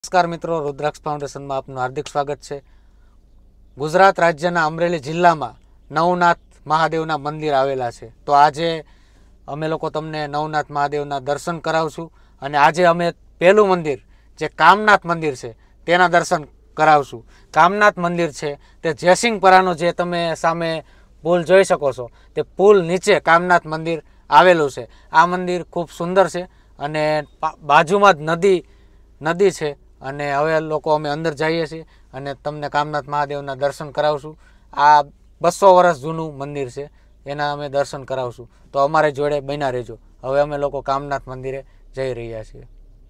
નમસ્કાર મિત્રો, રુદ્રાક્ષ ફાઉન્ડેશનમાં આપનું હાર્દિક સ્વાગત છે। ગુજરાત રાજ્યના અમરેલી જિલ્લામાં નવનાથ મહાદેવના મંદિર આવેલા છે। તો આજે અમે લોકો તમને નવનાથ મહાદેવના દર્શન કરાવશું અને આજે અમે પહેલું મંદિર જે કામનાથ મંદિર છે તેના દર્શન કરાવશું। કામનાથ મંદિર છે તે જયસિંહપરાનો જે તમે સામે પુલ જોઈ શકો છો તે પુલ નીચે કામનાથ મંદિર આવેલું છે। આ મંદિર ખૂબ સુંદર છે અને બાજુમાં જ નદી છે અને હવે લોકો અમે અંદર જઈએ છીએ અને તમને કામનાથ મહાદેવના દર્શન કરાવશું। આ 200 વર્ષ જૂનું મંદિર છે, એના અમે દર્શન કરાવશું। તો અમારી જોડે બન્યા રહેજો। હવે અમે લોકો કામનાથ મંદિરે જઈ રહ્યા છીએ।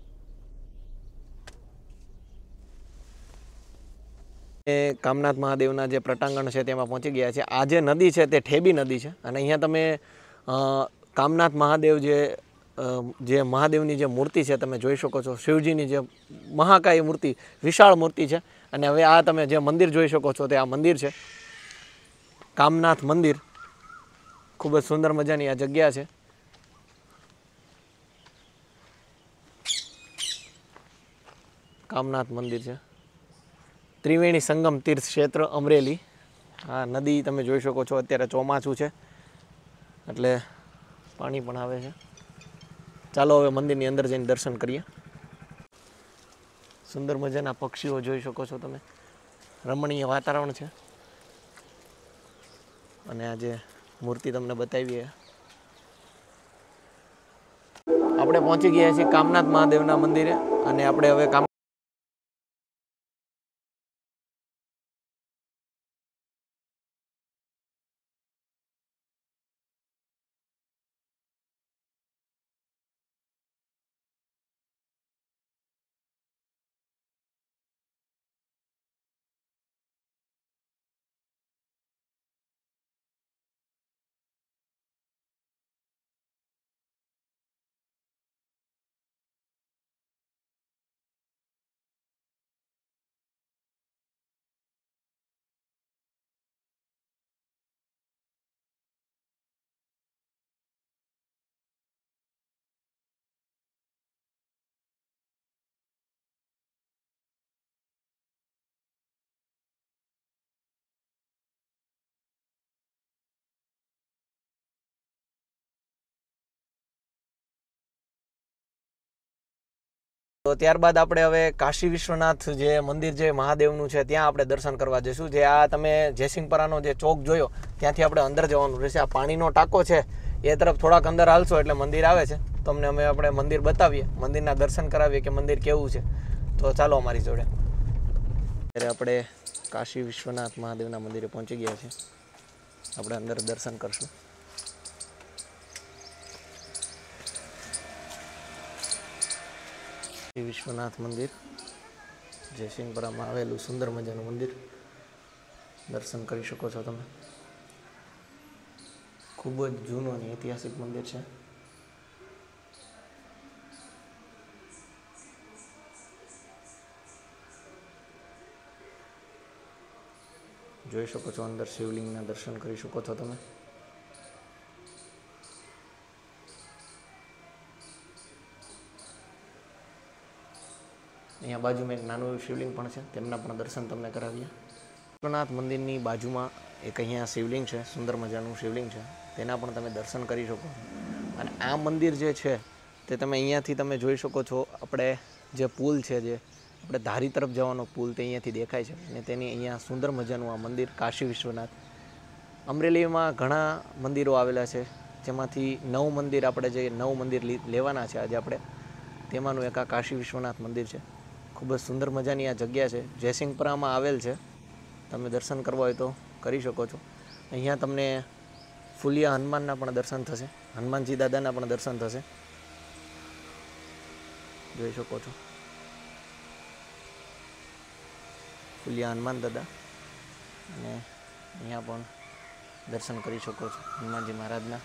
કામનાથ મહાદેવના જે પ્રટાંગણ છે તેમાં પહોંચી ગયા છે। આ જે નદી છે તે ઠેબી નદી છે અને અહીંયા તમે કામનાથ મહાદેવ જે મહાદેવની જે મૂર્તિ છે તમે જોઈ શકો છો। શિવજીની જે મહાકાય મૂર્તિ, વિશાળ મૂર્તિ છે। અને હવે આ તમે જે મંદિર જોઈ શકો છો તે આ મંદિર છે, કામનાથ મંદિર। ખૂબ જ સુંદર મજાની આ જગ્યા છે। કામનાથ મંદિર છે, ત્રિવેણી સંગમ તીર્થ ક્ષેત્ર અમરેલી। આ નદી તમે જોઈ શકો છો, અત્યારે ચોમાસું છે એટલે પાણી પણ આવે છે। ચાલો હવે મંદિરની અંદર જઈને દર્શન કરીએ। સુંદર મજાના પક્ષીઓ જોઈ શકો છો તમે, રમણીય વાતાવરણ છે અને આ જે મૂર્તિ તમને બતાવીએ। આપણે પહોંચી ગયા છીએ કામનાથ મહાદેવના મંદિરે અને આપણે હવે તો ત્યારબાદ આપણે હવે કાશી વિશ્વનાથ જે મંદિર જે મહાદેવનું છે ત્યાં આપણે દર્શન કરવા જઈશું। જે આ તમે જયસિંહપરાનો જે ચોક જોયો ત્યાંથી આપણે અંદર જવાનું રહેશે। આ પાણીનો ટાંકો છે એ તરફ થોડાક અંદર હાલશો એટલે મંદિર આવે છે। તમને અમે આપણે મંદિર બતાવીએ, મંદિરના દર્શન કરાવીએ કે મંદિર કેવું છે। તો ચાલો અમારી જોડે। ત્યારે આપણે કાશી વિશ્વનાથ મહાદેવના મંદિરે પહોંચી ગયા છીએ, આપણે અંદર દર્શન કરશું। વિશ્વનાથ મંદિર જયસિંહપરામાં આવેલું સુંદર મજાનું મંદિર દર્શન કરી શકો છો તમે। ખૂબ જ જૂનું અને ઐતિહાસિક મંદિર છે। જોઈ શકો છો અંદર શિવલિંગના દર્શન કરી શકો છો તમે। અહીંયા બાજુમાં એક નાનું એવું શિવલિંગ પણ છે, તેમના પણ દર્શન તમને કરાવીએ। વિશ્વનાથ મંદિરની બાજુમાં એક અહીંયા શિવલિંગ છે, સુંદર મજાનું શિવલિંગ છે, તેના પણ તમે દર્શન કરી શકો। અને આ મંદિર જે છે તે તમે અહીંયાથી તમે જોઈ શકો છો। આપણે જે પુલ છે, જે આપણે ધારી તરફ જવાનો પુલ તે અહીંયાથી દેખાય છે અને તેની અહીંયા સુંદર મજાનું આ મંદિર કાશી વિશ્વનાથ। અમરેલીમાં ઘણા મંદિરો આવેલા છે, જેમાંથી 9 મંદિર આપણે જે 9 મંદિર લેવાના છે આજે આપણે, તેમાંનું એક આ કાશી વિશ્વનાથ મંદિર છે। ખૂબ જ સુંદર મજાની આ જગ્યા છે, જયસિંહપરામાં આવેલ છે। તમે દર્શન કરવા હોય તો કરી શકો છો। અહીંયા તમને ફુલિયા હનુમાનના પણ દર્શન થશે, હનુમાનજી દાદાના પણ દર્શન થશે, જોઈ શકો છો। ફુલિયા હનુમાન દાદા અને અહીંયા પણ દર્શન કરી શકો છો હનુમાનજી મહારાજના।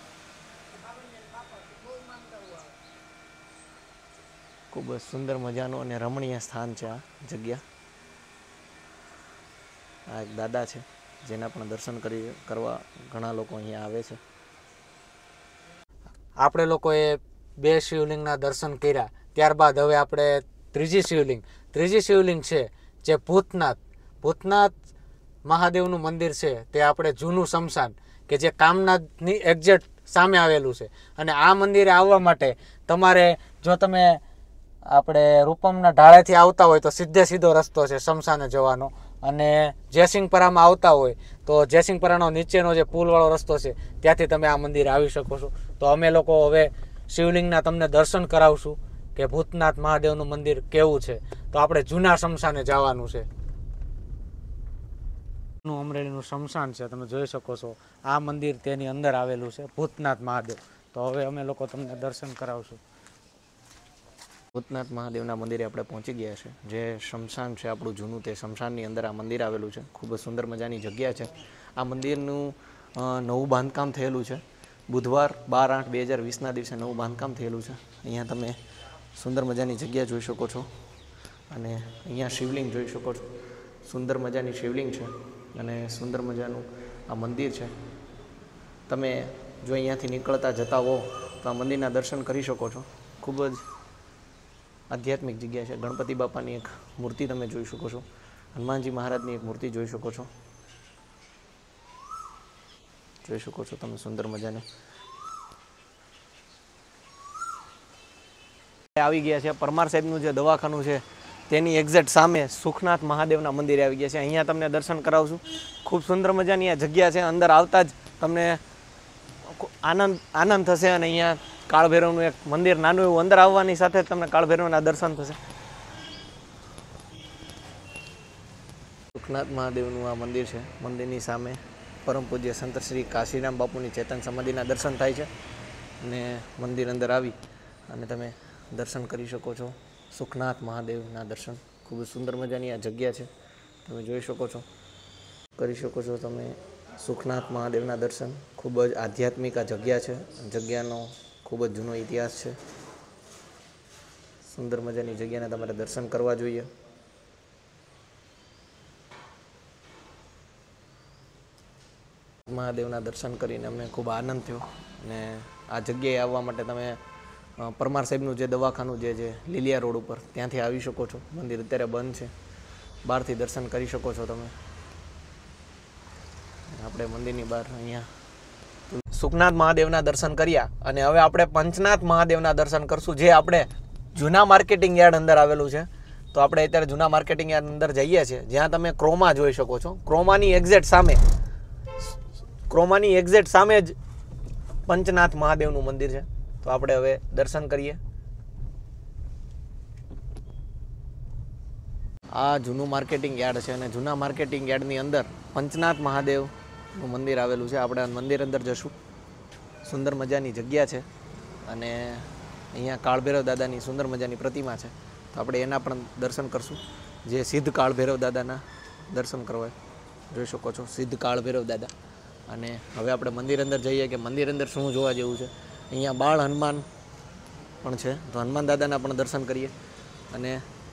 ખૂબ જ સુંદર મજાનું અને રમણીય સ્થાન છે આ જગ્યા। આ એક દાદા છે જેના પણ દર્શન કરવા ઘણા લોકો અહીંયા આવે છે। આપણે લોકોએ 2 શિવલિંગના દર્શન કર્યા, ત્યારબાદ હવે આપણે ત્રીજી શિવલિંગ છે જે ભૂતનાથ મહાદેવનું મંદિર છે. તે આપણે જૂનું સ્મશાન કે જે કામનાથની એક્ઝેક્ટ સામે આવેલું છે. અને આ મંદિરે આવવા માટે તમારે, જો તમે આપણે રૂપમના ઢાળેથી આવતા હોય તો સીધો રસ્તો છે સ્મશાને જવાનો. અને જયસિંહપરામાં આવતા હોય તો જયસિંહપરાનો નીચેનો જે પુલવાળો રસ્તો છે ત્યાંથી તમે આ મંદિરે આવી શકો છો. તો અમે લોકો હવે શિવલિંગના તમને દર્શન કરાવશું કે ભૂતનાથ મહાદેવનું મંદિર કેવું છે. તો આપણે જૂના સ્મશાને જવાનું છે. અમરેલીનું સ્મશાન છે, તમે જોઈ શકો છો. આ મંદિર તેની અંદર આવેલું છે, ભૂતનાથ મહાદેવ. તો હવે અમે લોકો તમને દર્શન કરાવશું. ભૂતનાથ મહાદેવના મંદિરે આપણે પહોંચી ગયા છે. જે સ્મશાન છે આપણું જૂનું, તે સ્મશાનની અંદર આ મંદિર આવેલું છે. ખૂબ જ સુંદર મજાની જગ્યા છે. આ મંદિરનું નવું બાંધકામ થયેલું છે. બુધવાર 12/8/2020ના દિવસે નવું બાંધકામ થયેલું છે. અહીંયા તમે સુંદર મજાની જગ્યા જોઈ શકો છો. અને અહીંયા શિવલિંગ જોઈ શકો છો. સુંદર મજાની શિવલિંગ છે અને સુંદર મજાનું આ મંદિર છે. તમે જો અહીંયાથી નીકળતા જતા હો તો આ મંદિરના દર્શન કરી શકો છો. ખૂબ જ આધ્યાત્મિક જગ્યા છે. ગણપતિ બાપાની એક મૂર્તિ તમે જોઈ શકો છો. હનુમાનજી મહારાજની એક મૂર્તિ જોઈ શકો છો. તમે સુંદર મજાને આવી ગયા છે. પરમાર સાહેબનું જે દવાખાનું છે તેની એક્ઝેક્ટ સામે સુખનાથ મહાદેવના મંદિરે આવી ગયા છે. અહીંયા તમને દર્શન કરાવશું. ખૂબ સુંદર મજાની આ જગ્યા છે. અંદર આવતા જ તમને આનંદ થશે. અને અહીંયા કાળભૈરવનું એક મંદિર નાનું એવું, અંદર આવવાની સાથે જ તમને કાળભૈરવના દર્શન થશે. સુખનાથ મહાદેવનું આ મંદિર છે. મંદિરની સામે પરમ પૂજ્ય સંત શ્રી કાશીરામ બાપુની ચેતન સમાધિના દર્શન થાય છે. અને મંદિર અંદર આવી અને તમે દર્શન કરી શકો છો. સુખનાથ મહાદેવના દર્શન. ખૂબ જ સુંદર મજાની આ જગ્યા છે, તમે જોઈ શકો છો. કરી શકો છો તમે સુખનાથ મહાદેવના દર્શન. ખૂબ જ આધ્યાત્મિક આ જગ્યા છે. જગ્યાનો ખૂબ જ જૂનો ઇતિહાસ છે. સુંદર મજાની જગ્યાને તમારે દર્શન કરવા જોઈએ. મહાદેવના દર્શન કરીને અમને ખૂબ આનંદ થયો. અને આ જગ્યાએ આવવા માટે તમે પરમાર સાહેબનું જે દવાખાનું જે લીલિયા રોડ ઉપર, ત્યાંથી આવી શકો છો. મંદિર અત્યારે બંધ છે. બહારથી દર્શન કરી શકો છો તમે. આપણે મંદિરની બહાર અહીંયા સુખનાથ મહાદેવના દર્શન કર્યા અને હવે આપણે પંચનાથ મહાદેવના દર્શન કરશું, જે આપણે જૂના માર્કેટિંગ યાર્ડ અંદર આવેલું છે. તો આપણે અત્યારે જૂના માર્કેટિંગ યાર્ડ અંદર જઈએ છીએ, જ્યાં તમે ક્રોમા જોઈ શકો છો. ક્રોમાની એક્ઝેક્ટ સામે જ પંચનાથ મહાદેવનું મંદિર છે. તો આપણે હવે દર્શન કરીએ. આ જૂનું માર્કેટિંગ યાર્ડ છે અને જૂના માર્કેટિંગ યાર્ડની અંદર પંચનાથ મહાદેવનું મંદિર આવેલું છે. આપણે મંદિર અંદર જશું. સુંદર મજાની જગ્યા છે અને અહીંયા કાળભૈરવ દાદાની સુંદર મજાની પ્રતિમા છે. તો આપણે એના પણ દર્શન કરશું. જે સિદ્ધ કાળભૈરવ દાદાના દર્શન કરવા જોઈ શકો છો. સિદ્ધ કાળભૈરવ દાદા. અને હવે આપણે મંદિર અંદર જઈએ કે મંદિર અંદર શું જોવા જેવું છે. અહીંયા બાળ હનુમાન પણ છે, તો હનુમાન દાદાના પણ દર્શન કરીએ અને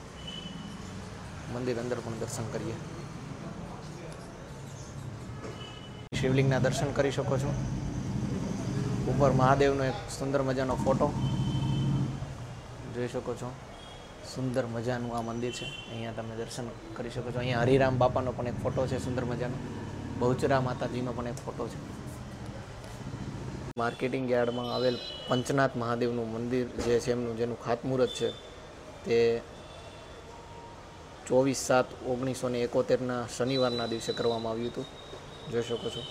મંદિર અંદર પણ દર્શન કરીએ. શિવલિંગના દર્શન કરી શકો છો. ઉપર મહાદેવનો એક સુંદર મજાનો ફોટો જોઈ શકો છો. સુંદર મજાનું આ મંદિર છે. અહીંયા તમે દર્શન કરી શકો છો. અહીંયા હરિરામ બાપાનો પણ એક ફોટો છે સુંદર મજાનો. બહુચરા માતાજીનો પણ એક ફોટો છે. માર્કેટિંગ યાર્ડમાં આવેલ પંચનાથ મહાદેવનું મંદિર જે છે જેનું ખાતમુહૂર્ત છે તે 24/7/1971ના શનિવારના દિવસે કરવામાં આવ્યું હતું. જોઈ શકો છો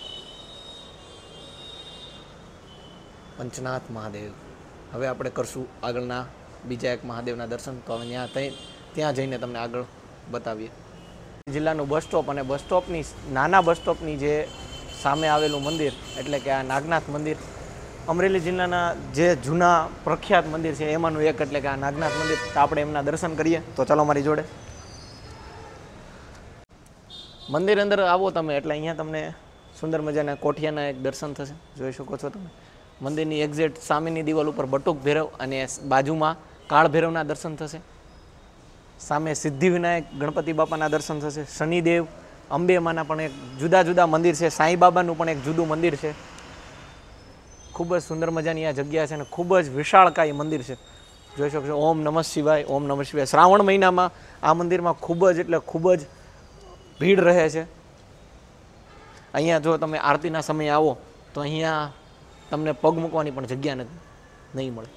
પંચનાથ મહાદેવ. હવે આપણે કરશું આગળના બીજા એક મહાદેવના દર્શન. તો હવે ત્યાં જઈને તમને આગળ બતાવીએ. જિલ્લાનું બસ સ્ટોપ અને બસ સ્ટોપની નાના બસ સ્ટોપની જે સામે આવેલું મંદિર એટલે કે આ નાગનાથ મંદિર, અમરેલી જિલ્લાના જે જૂના પ્રખ્યાત મંદિર છે એમાંનું એક એટલે કે આ નાગનાથ મંદિર. તો આપણે એમના દર્શન કરીએ. તો ચાલો મારી જોડે. મંદિર અંદર આવો તમે એટલે અહીંયા તમને સુંદર મજાના કોઠિયાના એક દર્શન થશે. જોઈ શકો છો તમે. મંદિરની એક્ઝેક્ટ સામેની દિવાલ ઉપર બટુક ભૈરવ અને બાજુમાં કાળ ભૈરવના દર્શન થશે. સામે સિદ્ધિવિનાયક ગણપતિ બાપાના દર્શન થશે. શનિદેવ, અંબે માના પણ એક જુદા જુદા મંદિર છે. સાંઈ બાબાનું પણ એક જુદું મંદિર છે. ખૂબ જ સુંદર મજાની આ જગ્યા છે અને ખૂબ જ વિશાળકાય મંદિર છે. જોઈ શકો છો ઓમ નમઃ શિવાય, ઓમ નમઃ શિવાય. શ્રાવણ મહિનામાં આ મંદિરમાં ખૂબ જ એટલે ખૂબ જ ભીડ રહે છે. અહીંયા જો તમે આરતીના સમયે આવો તો અહીંયા તમને પગ મૂકવાની પણ જગ્યા નહીં મળે.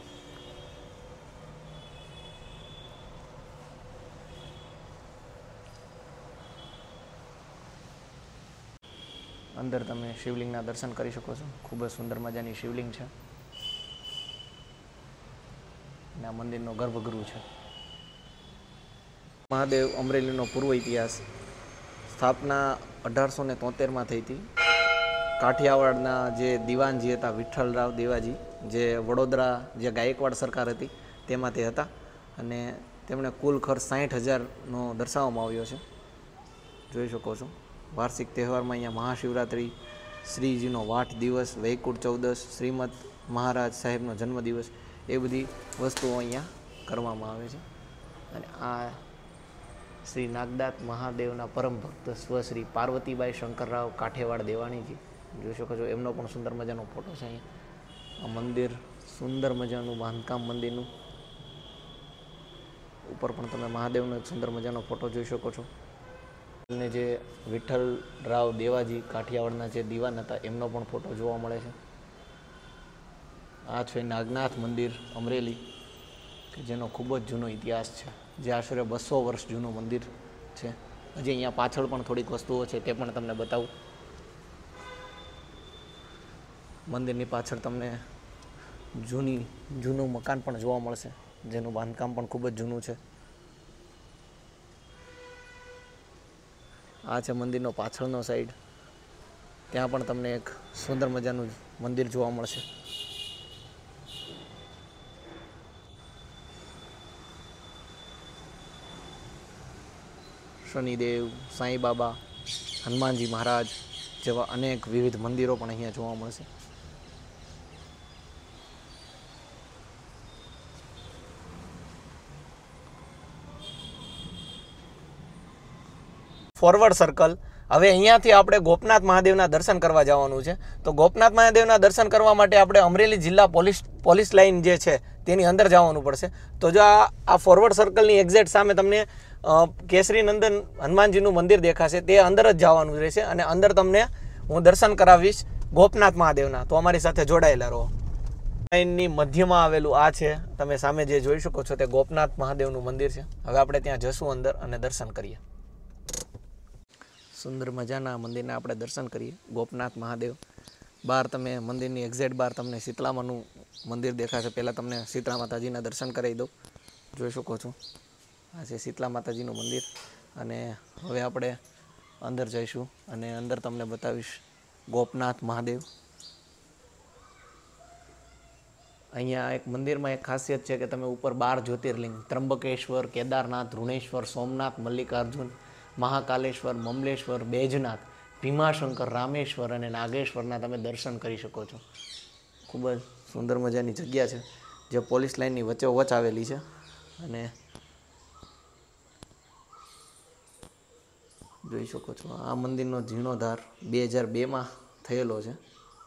અંદર તમે શિવલિંગના દર્શન કરી શકો છો. ખૂબ જ સુંદર મજાની શિવલિંગ છે અને આ મંદિરનો ગર્ભગૃહ છે. મહાદેવ અમરેલીનો પૂર્વ ઇતિહાસ. સ્થાપના 1873માં થઈ હતી. કાઠિયાવાડના જે દિવાનજી હતા વિઠ્ઠલરાવ દેવાજી, જે વડોદરા જે ગાયકવાડ સરકાર હતી તેમાં તે હતા અને તેમણે કુલ ખર્ચ 60,000નો દર્શાવવામાં આવ્યો છે. જોઈ શકો છો. વાર્ષિક તહેવારમાં અહીંયા મહાશિવરાત્રિ, શ્રીજીનો વાટ દિવસ, વૈકુંઠ ચૌદશ, શ્રીમદ મહારાજ સાહેબનો જન્મદિવસ, એ બધી વસ્તુઓ અહીંયા કરવામાં આવે છે. અને આ શ્રી નાગદાત મહાદેવના પરમ ભક્ત સ્વશ્રી પાર્વતીબાઈ શંકરરાવ કાઠેવાડ દેવાણીજી, જોઈ શકો છો. એમનો પણ સુંદર મજાનો ફોટો છે અહીંયા. આ મંદિર સુંદર મજાનું બાંધકામ મંદિરનું. ઉપર પણ તમે મહાદેવનો સુંદર મજાનો ફોટો જોઈ શકો છો. અને જે વિઠ્ઠલરાવ દેવાજી કાઠિયાવાડના જે દિવાન હતા એમનો પણ ફોટો જોવા મળે છે. આ છે નાગનાથ મંદિર અમરેલી, કે જેનો ખૂબ જ જૂનો ઇતિહાસ છે, જે આશરે 200 વર્ષ જૂનું મંદિર છે. હજી અહીંયા પાછળ પણ થોડીક વસ્તુઓ છે તે પણ તમને બતાવું. મંદિરની પાછળ તમને જૂનું મકાન પણ જોવા મળશે, જેનું બાંધકામ પણ ખૂબ જ જૂનું છે. આ છે મંદિરનો પાછળનો સાઈડ. ત્યાં પણ તમને એક સુંદર મજાનું મંદિર જોવા મળશે. શનિદેવ, સાંઈ બાબા, હનુમાનજી મહારાજ જેવા અનેક વિવિધ મંદિરો પણ અહીંયા જોવા મળશે. Forward circle. હવે અહીંયાથી આપણે ગોપનાથ મહાદેવના દર્શન કરવા જવાનું છે. તો ગોપનાથ મહાદેવના દર્શન કરવા માટે આપણે અમરેલી જિલ્લા પોલીસ લાઇન જે છે તેની અંદર જવાનું પડશે. તો જો આ ફોરવર્ડ સર્કલની એક્ઝેક્ટ સામે તમને કેસરી નંદન હનુમાનજીનું મંદિર દેખાશે, તે અંદર જ જવાનું રહેશે અને અંદર તમને હું દર્શન કરાવીશ ગોપનાથ મહાદેવના. તો અમારી સાથે જોડાયેલા રહો. લાઇનની મધ્યમાં આવેલું આ છે, તમે સામે જે જોઈ શકો છો તે ગોપનાથ મહાદેવનું મંદિર છે. હવે આપણે ત્યાં જશું અંદર અને દર્શન કરીએ. સુંદર મજાના મંદિરના આપણે દર્શન કરીએ. ગોપનાથ મહાદેવ. બહાર તમે મંદિરની એક્ઝેક્ટ બહાર તમને શીતળામાનું મંદિર દેખાશે. પહેલાં તમને શીતળા માતાજીના દર્શન કરાવી દઉં. જોઈ શકો છો આ છે શીતળા માતાજીનું મંદિર. અને હવે આપણે અંદર જઈશું અને અંદર તમને બતાવીશ ગોપનાથ મહાદેવ. અહીંયા એક મંદિરમાં એક ખાસિયત છે કે તમે ઉપર 12 જ્યોતિર્લિંગ ત્રંબકેશ્વર, કેદારનાથ, ધૃણેશ્વર, સોમનાથ, મલ્લિકાર્જુન, મહાકાલેશ્વર, મમલેશ્વર, બેજનાથ, ભીમાશંકર, રામેશ્વર અને નાગેશ્વરના તમે દર્શન કરી શકો છો. ખૂબ જ સુંદર મજાની જગ્યા છે જે પોલીસ લાઇનની વચ્ચોવચ્ચ આવેલી છે. અને જોઈ શકો છો આ મંદિરનો જીર્ણોદ્ધાર 2002માં થયેલો છે.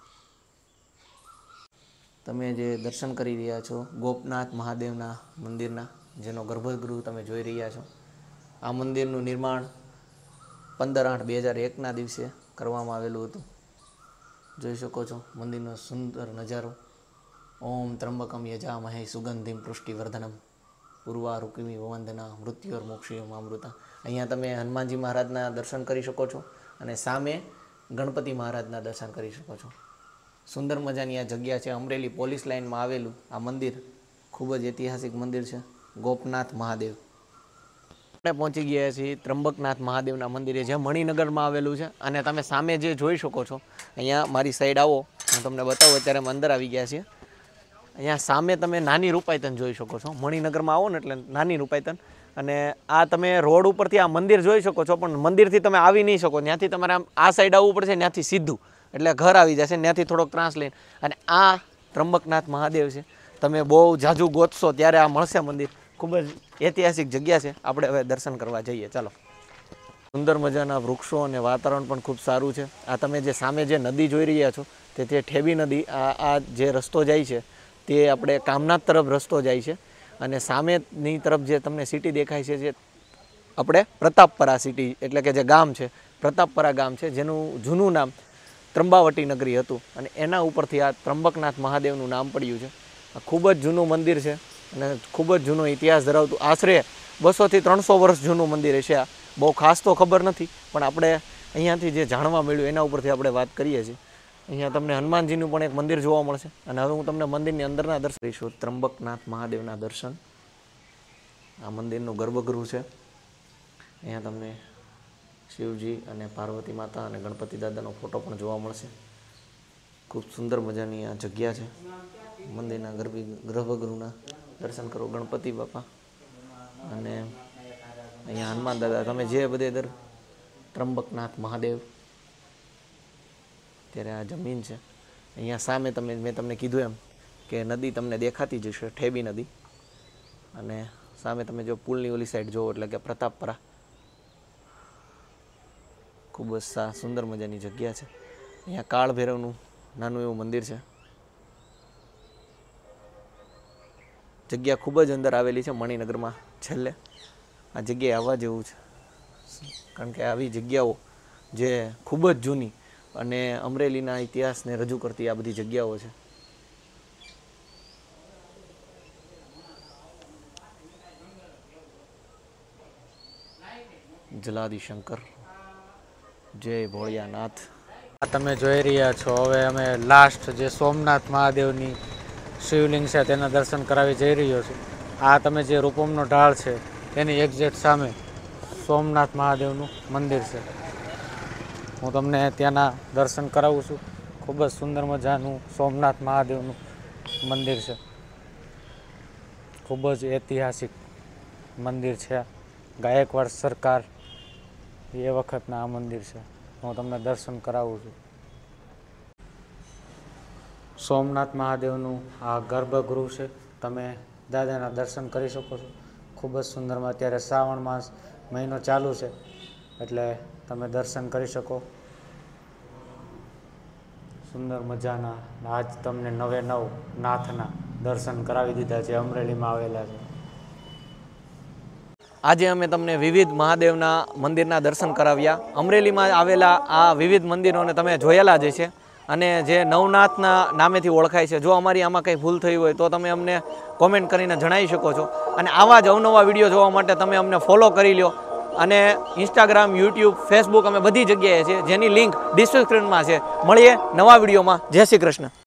તમે જે દર્શન કરી રહ્યા છો ગોપનાથ મહાદેવના મંદિરના, જેનો ગર્ભગૃહ તમે જોઈ રહ્યા છો. આ મંદિરનું નિર્માણ 15/8/2001ના દિવસે કરવામાં આવેલું હતું. જોઈ શકો છો મંદિરનો સુંદર નજારો. ઓમ ત્રંબકમ યજામહે સુગંધિમ પુષ્ટિવર્ધનમ પૂર્વારુકિમી વંદના મૃત્યુર્મોક્ષીયમ અમૃતા. અહીંયા તમે હનુમાનજી મહારાજના દર્શન કરી શકો છો અને સામે ગણપતિ મહારાજના દર્શન કરી શકો છો. સુંદર મજાની આ જગ્યા છે. અમરેલી પોલીસ લાઇનમાં આવેલું આ મંદિર ખૂબ જ ઐતિહાસિક મંદિર છે, ગોપનાથ મહાદેવ. આપણે પહોંચી ગયા છીએ ત્રંબકનાથ મહાદેવના મંદિરે, જે મણિનગરમાં આવેલું છે. અને તમે સામે જે જોઈ શકો છો, અહીંયા મારી સાઈડ આવો, હું તમને બતાવું. અત્યારે અમે અંદર આવી ગયા છીએ. અહીંયા સામે તમે નાની રૂપાયતન જોઈ શકો છો. મણિનગરમાં આવો ને એટલે નાની રૂપાયતન. અને આ તમે રોડ ઉપરથી આ મંદિર જોઈ શકો છો, પણ મંદિરથી તમે આવી નહીં શકો. ત્યાંથી તમારે આમ આ સાઈડ આવવું પડશે, ત્યાંથી સીધું એટલે ઘર આવી જશે. ત્યાંથી થોડોક ત્રાસ લઈને અને આ ત્રંબકનાથ મહાદેવ છે. તમે બહુ જાજુ ગોતશો ત્યારે આ મળશે મંદિર. ખૂબ જ ઐતિહાસિક જગ્યા છે. આપણે હવે દર્શન કરવા જઈએ. ચાલો. સુંદર મજાના વૃક્ષો અને વાતાવરણ પણ ખૂબ સારું છે. આ તમે જે સામે જે નદી જોઈ રહ્યા છો તે ઠેબી નદી. આ જે રસ્તો જાય છે તે આપણે કામનાથ તરફ રસ્તો જાય છે. અને સામેની તરફ જે તમને સિટી દેખાય છે જે આપણે પ્રતાપપરા સિટી એટલે કે જે ગામ છે પ્રતાપપરા ગામ છે જેનું જૂનું નામ ત્રંબાવટી નગરી હતું અને એના ઉપરથી આ ત્રંબકનાથ મહાદેવનું નામ પડ્યું છે. આ ખૂબ જ જૂનું મંદિર છે અને ખૂબ જ જૂનો ઇતિહાસ ધરાવતું આશરે 200 થી 300 વર્ષ જૂનું મંદિર હશે. આ બહુ ખાસ તો ખબર નથી પણ આપણે અહીંયાથી જે જાણવા મળ્યું એના ઉપરથી આપણે વાત કરીએ છીએ. અહીંયા તમને હનુમાનજીનું પણ એક મંદિર જોવા મળશે અને હવે હું તમને મંદિરની અંદરના દર્શન કરીશું. ત્રંબકનાથ મહાદેવના દર્શન. આ મંદિરનું ગર્ભગૃહ છે. અહીંયા તમને શિવજી અને પાર્વતી માતા અને ગણપતિ દાદાનો ફોટો પણ જોવા મળશે. ખૂબ સુંદર મજાની આ જગ્યા છે. મંદિરના ગર્ભગૃહના દર્શન કરો ગણપતિ બાપા અને અહીંયા હનુમાન દાદા. તમે જે બધે ત્રંબકનાથ મહાદેવ. ત્યારે આ જમીન છે. અહીંયા સામે મેં તમને કીધું એમ કે નદી તમને દેખાતી જશે, ઠેબી નદી. અને સામે તમે જો પુલની ઓલી સાઈડ જોવો એટલે કે પ્રતાપપરા. ખૂબ જ સુંદર મજાની જગ્યા છે. અહીંયા કાળ ભૈરવનું નાનું એવું મંદિર છે. જગ્યા ખૂબ જ અંદર આવેલી છે મણિનગરમાં છેલ્લે. આ જગ્યાએ આવવા જેવું છે કારણ કે આવી જગ્યાઓ જે ખૂબ જ જૂની અને અમરેલીના ઇતિહાસને રજૂ કરતી આ બધી જગ્યાઓ છે. જલાદી શંકર, જય ભોળિયાનાથ. આ તમે જોઈ રહ્યા છો. હવે અમે લાસ્ટ જે સોમનાથ મહાદેવની શિવલિંગ છે તેના દર્શન કરાવી જઈ રહ્યો છું. આ તમે જે રૂપમનો ઢાળ છે તેની એક્ઝેક્ટ સામે સોમનાથ મહાદેવનું મંદિર છે. હું તમને ત્યાંના દર્શન કરાવું છું. ખૂબ જ સુંદર મજાનું સોમનાથ મહાદેવનું મંદિર છે. ખૂબ જ ઐતિહાસિક મંદિર છે. ગાયકવાડ સરકાર એ વખતના આ મંદિર છે. હું તમને દર્શન કરાવું છું. સોમનાથ મહાદેવનું આ ગર્ભગૃહ છે. તમે દાદાના દર્શન કરી શકો છો. ખૂબ જ સુંદરમાં અત્યારે શ્રાવણ માસ મહિનો ચાલુ છે એટલે તમે દર્શન કરી શકો. સુંદર મજાના આજ તમને 9 નાથના દર્શન કરાવી દીધા છે. અમરેલીમાં આવેલા છે. આજે અમે તમને વિવિધ મહાદેવના મંદિરના દર્શન કરાવ્યા. અમરેલીમાં આવેલા આ વિવિધ મંદિરોને તમે જોયેલા જ છે અને જે નવનાથના નામેથી ઓળખાય છે. જો અમારી આમાં કંઈ ભૂલ થઈ હોય તો તમે અમને કોમેન્ટ કરીને જણાવી શકો છો. અને આવા જ અવનવા વિડીયો જોવા માટે તમે અમને ફોલો કરી લો. અને ઇન્સ્ટાગ્રામ, યુટ્યુબ, ફેસબુક અમે બધી જગ્યાએ છે જેની લિંક ડિસ્ક્રિપ્શનમાં છે. મળીએ નવા વિડીયોમાં. જય શ્રી કૃષ્ણ.